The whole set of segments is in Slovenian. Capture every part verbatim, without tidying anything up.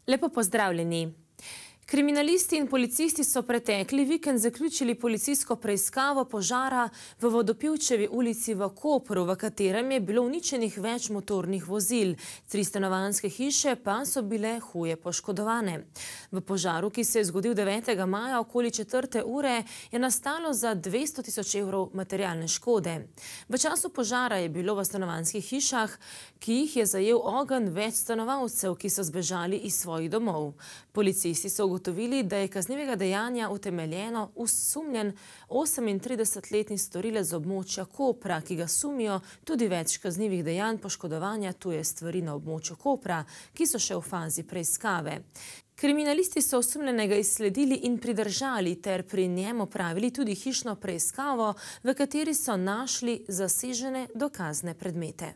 Lepo pozdravljeni. Kriminalisti in policisti so pretekli vikend zaključili policijsko preiskavo požara v Vodopivčevi ulici v Kopru, v katerem je bilo uničenih več motornih vozil. Tri stanovanjske hiše pa so bile huje poškodovane. V požaru, ki se je zgodil devetega maja okoli četrte ure, je nastalo za dvesto tisoč evrov materialne škode. V času požara je bilo v stanovanjskih hišah, ki jih je zajel ogenj, več stanovalcev, ki so zbežali iz svojih domov. Policisti so ugotovili, da je kaznivega dejanja utemeljeno osumljen osemintridesetletni storilec z območja Kopra, ki ga sumijo tudi več kaznivih dejanj poškodovanja tuje stvari na območju Kopra, ki so še v fazi preiskave. Kriminalisti so osumljenega izsledili in pridržali ter pri njem opravili tudi hišno preiskavo, v kateri so našli zasežene dokazne predmete.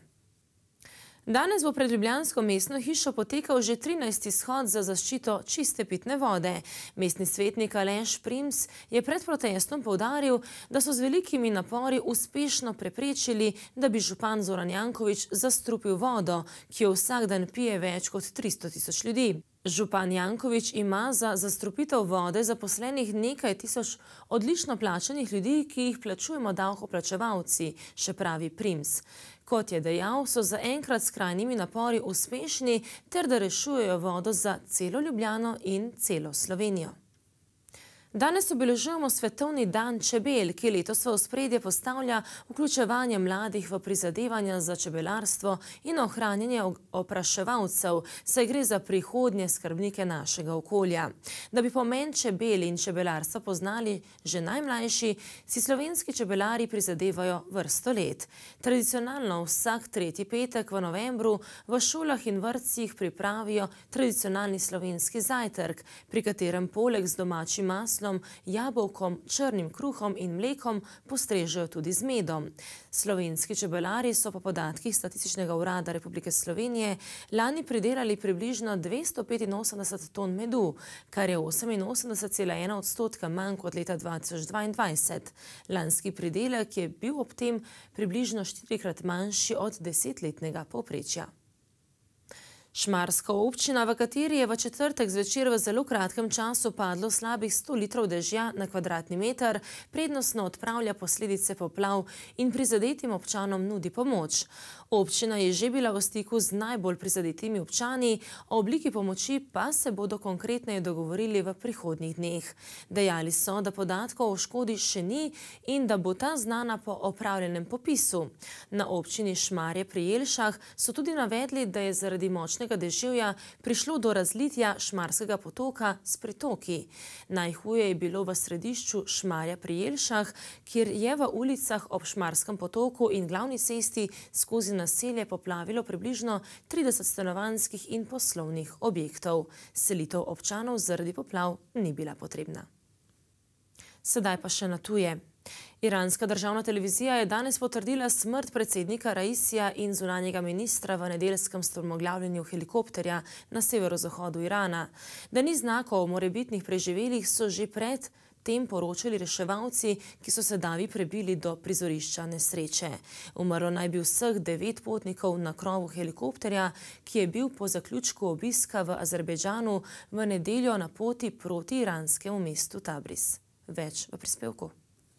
Danes bo pred ljubljansko mestno hišo potekal že trinajsti shod za zaščito čiste pitne vode. Mestni svetnik Aleš Prims je pred protestom poudaril, da so z velikimi napori uspešno preprečili, da bi župan Zoran Janković zastrupil vodo, ki jo vsak dan pije več kot tristo tisoč ljudi. Župan Janković ima za zastrupitev vode zaposlenih nekaj tisoč odlično plačanih ljudi, ki jih plačujemo davkoplačevalci, še pravi Prims. Kot je dejal, so zaenkrat s skrajnimi napori uspešni ter da rešujejo vodo za celo Ljubljano in celo Slovenijo. Danes obeležujemo Svetovni dan čebel, ki letos v ospredje postavlja vključevanje mladih v prizadevanja za čebelarstvo in ohranjanje opraševalcev, saj gre za prihodnje skrbnike našega okolja. Da bi pomen čebel in čebelarstva poznali že najmlajši, si slovenski čebelari prizadevajo vrsto let. Tradicionalno vsak tretji petek v novembru v šolah in vrtcih pripravijo tradicionalni slovenski zajtrk, pri katerem poleg z domačim maslom, jabolkom, črnim kruhom in mlekom postrežejo tudi z medom. Slovenski čebelari so po podatkih Statističnega urada Republike Slovenije lani pridelali približno dvesto petinosemdeset ton medu, kar je oseminosemdeset cela ena odstotka manj kot leta dva tisoč dvaindvajset. Lanski pridelek je bil ob tem približno štirikrat manjši od desetletnega povprečja. Šmarska občina, v kateri je v četrtek zvečer v zelo kratkem času padlo slabih sto litrov dežja na kvadratni meter, prednostno odpravlja posledice poplav in prizadetim občanom nudi pomoč. Občina je že bila v stiku z najbolj prizadetimi občani, o obliki pomoči pa se bodo konkretneje dogovorili v prihodnjih dneh. Dejali so, da podatkov o škodi še ni in da bo ta znana po opravljenem popisu. Na občini Šmarje pri Jelšah so tudi navedli, da je zaradi močnega deževja prišlo do razlitja Šmarskega potoka s pritoki. Najhuje je bilo v središču Šmarja pri Jelšah, kjer je v ulicah ob Šmarskem potoku in glavni cesti skozi naselje poplavilo približno trideset stanovanjskih in poslovnih objektov. Selitev občanov zaradi poplav ni bila potrebna. Sedaj pa še na tuje. Iranska državna televizija je danes potrdila smrt predsednika Raisija in zunanjega ministra v nedeljskem strmoglavljenju helikopterja na severozahodu Irana. Da ni znakov o morebitnih preživelih, so že pred tem poročali reševalci, ki so se davi prebili do prizorišča nesreče. Umrlo naj bi vseh devet potnikov na krovu helikopterja, ki je bil po zaključku obiska v Azerbejdžanu v nedeljo na poti proti iranskemu mestu Tabriz. Več v prispevku.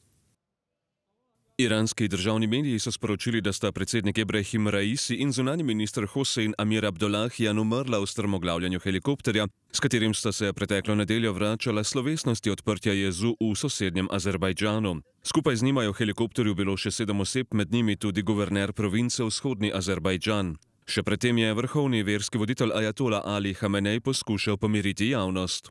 Iranski državni mediji so sporočili, da sta predsednik Ebrahim Raisi in zunanji minister Hossein Amir Abdollahian umrla v strmoglavljanju helikopterja, s katerim sta se preteklo nedeljo vračala slovesnosti odprtja jezu v sosednjem Azerbajdžanu. Skupaj z njima je v helikopterju bilo še sedem oseb, med njimi tudi guverner province Vzhodni Azerbajdžan. Še predtem je vrhovni verski voditelj ajatola Ali Hamenej poskušal pomiriti javnost.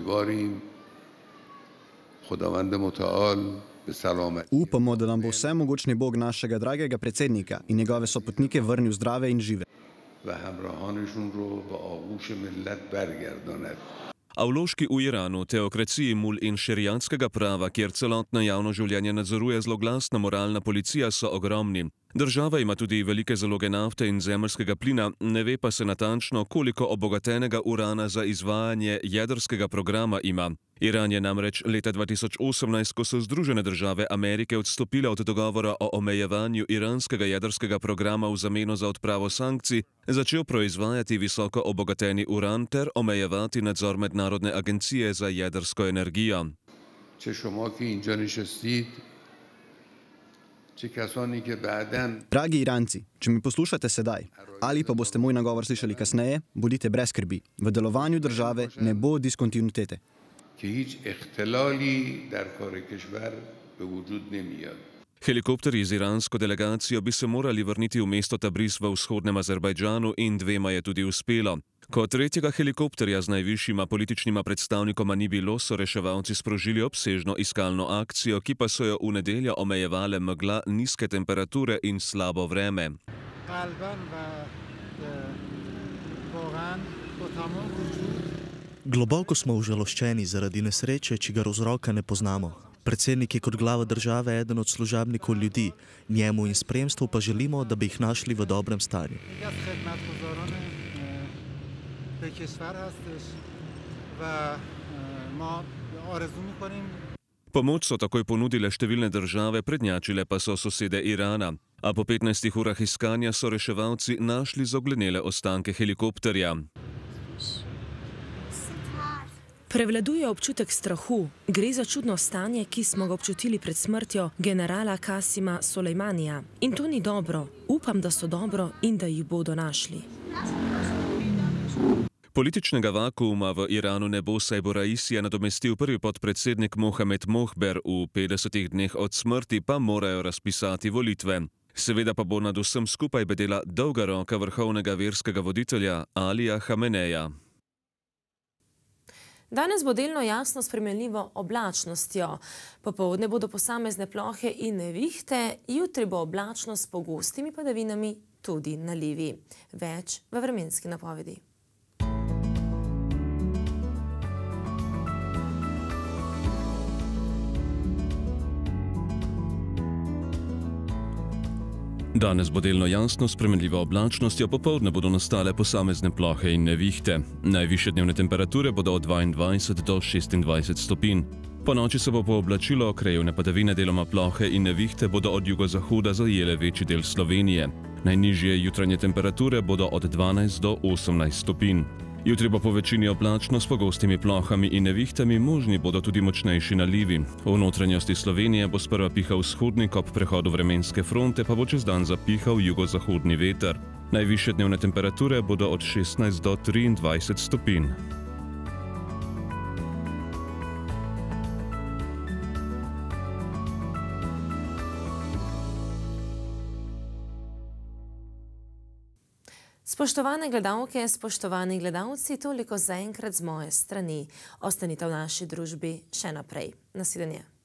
Upamo, da nam bo vsemogočni Bog našega dragega predsednika in njegove sopotnike vrnil zdrave in žive. A vložki v Iranu, teokraciji mul in šeriatskega prava, kjer celotno javno življenje nadzoruje zloglasna moralna policija, so ogromni. Država ima tudi velike zaloge nafte in zemeljskega plina, ne ve pa se natančno, koliko obogatenega urana za izvajanje jedrskega programa ima. Iran je namreč leta dva tisoč osemnajst, ko so Združene države Amerike odstopile od dogovora o omejevanju iranskega jedrskega programa v zameno za odpravo sankcij, začel proizvajati visoko obogateni uran ter omejevati nadzor Mednarodne agencije za jedrsko energijo. Dragi Iranci, če mi poslušate sedaj, ali pa boste moj nagovor slišali kasneje, bodite brez skrbi. V delovanju države ne bo diskontinuitete. Helikopterji z iransko delegacijo bi se morali vrniti v mesto Tabriz v vzhodnem Azerbajdžanu in dvema je tudi uspelo. Ko tretjega helikopterja z najvišjima političnima predstavnikoma ni bilo, so reševalci sprožili obsežno iskalno akcijo, ki pa so jo v nedeljo omejevale megla, nizke temperature in slabo vreme. Globoko smo užaloščeni zaradi nesreče, čigar vzroka ne poznamo. Predsednik je kot glava države eden od služabnikov ljudi, njemu in spremstvu pa želimo, da bi jih našli v dobrem stanju. Pomoč so takoj ponudile številne države, prednjačile pa so sosede Irana. A po petnajstih urah iskanja so reševalci našli zoglenele ostanke helikopterja. Prevladuje občutek strahu. Gre za čudno stanje, ki smo ga občutili pred smrtjo generala Kasima Sulejmanija. In to ni dobro. Upam, da so dobro in da jih bodo našli. Političnega vakuuma v Iranu ne bo, saj bo Raisija nadomestil prvi podpredsednik Mohamed Mohber, v petdesetih dneh od smrti pa morajo razpisati volitve. Seveda pa bo nad vsem skupaj bedela dolga roka vrhovnega verskega voditelja Alija Hameneja. Danes bo delno jasno spremenljivo oblačnostjo. Popoldne bodo posamezne plohe in nevihte, jutri bo oblačnost s pogostimi padavinami, tudi nalivi. Več v vremenski napovedi. Danes bo delno jasno spremenljiva oblačnostjo, popoldne bodo nastale posamezne plohe in nevihte. Najvišje dnevne temperature bodo od dvaindvajset do šestindvajset stopinj. Po noči se bo pooblačilo, krajevne padavine, deloma plohe in nevihte bodo od jugozahoda zajele večji del Slovenije. Najnižje jutranje temperature bodo od dvanajst do osemnajst stopinj. Jutri bo po večini oblačno s pogostimi plohami in nevihtami, možni bodo tudi močnejši nalivi. V notranjosti Slovenije bo sprva pihal vzhodnik, ob prehodu vremenske fronte pa bo čez dan zapihal jugozahodni veter. Najvišje dnevne temperature bodo od šestnajst do triindvajset stopinj. Spoštovane gledalke, spoštovani gledalci, toliko zaenkrat z moje strani. Ostanite v naši družbi še naprej. Nasvidenje.